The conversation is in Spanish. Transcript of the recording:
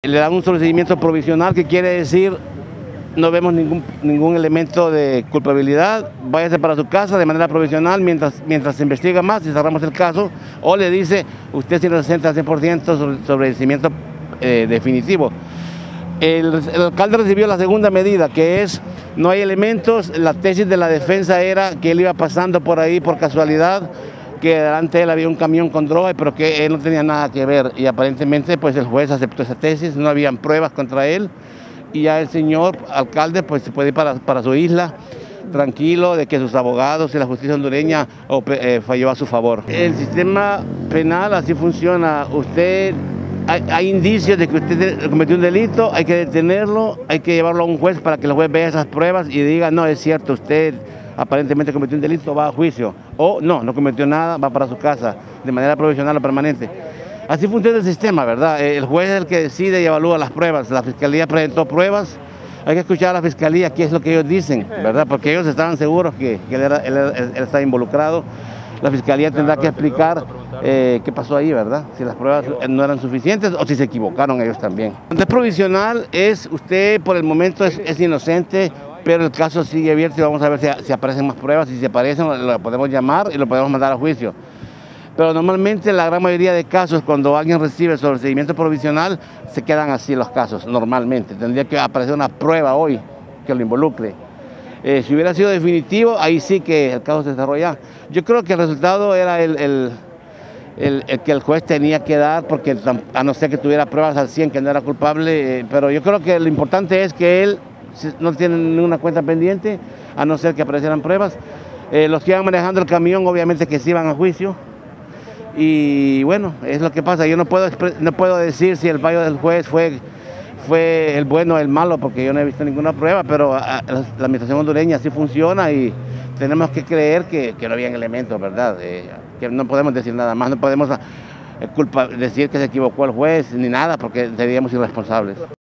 Le dan un sobreseimiento provisional, que quiere decir no vemos ningún elemento de culpabilidad, váyase para su casa de manera provisional mientras se investiga más y cerramos el caso, o le dice usted es inocente al 100% sobreseimiento definitivo. El alcalde recibió la segunda medida, que es no hay elementos. La tesis de la defensa era que él iba pasando por ahí por casualidad, que delante de él había un camión con droga, pero que él no tenía nada que ver, y aparentemente pues el juez aceptó esa tesis, no habían pruebas contra él, y ya el señor alcalde pues se puede ir para su isla, tranquilo de que sus abogados y la justicia hondureña falló a su favor. El sistema penal así funciona. Hay indicios de que usted cometió un delito, hay que detenerlo, hay que llevarlo a un juez para que el juez vea esas pruebas y diga, no, es cierto, usted aparentemente cometió un delito, va a juicio, o no cometió nada, va para su casa, de manera provisional o permanente. Así funciona el sistema, ¿verdad? El juez es el que decide y evalúa las pruebas. La fiscalía presentó pruebas, hay que escuchar a la fiscalía qué es lo que ellos dicen, ¿verdad? Porque ellos estaban seguros que él estaba involucrado. La fiscalía tendrá que explicar qué pasó ahí, ¿verdad? Si las pruebas no eran suficientes o si se equivocaron ellos también. Ante provisional es, usted por el momento es inocente, pero el caso sigue abierto y vamos a ver si aparecen más pruebas. Si aparecen, lo podemos llamar y lo podemos mandar a juicio. Pero normalmente la gran mayoría de casos, cuando alguien recibe el sobreseimiento provisional, se quedan así los casos, normalmente. Tendría que aparecer una prueba hoy que lo involucre. Si hubiera sido definitivo, ahí sí que el caso se desarrolla. Yo creo que el resultado era el que el juez tenía que dar, porque a no ser que tuviera pruebas al 100 que no era culpable, pero yo creo que lo importante es que él no tiene ninguna cuenta pendiente, a no ser que aparecieran pruebas. Los que iban manejando el camión, obviamente que sí iban a juicio. Y bueno, es lo que pasa. Yo no puedo decir si el fallo del juez fue el bueno o el malo, porque yo no he visto ninguna prueba, pero la administración hondureña sí funciona y tenemos que creer que no habían elementos, ¿verdad? Que no podemos decir nada más, no podemos decir que se equivocó el juez ni nada, porque seríamos irresponsables.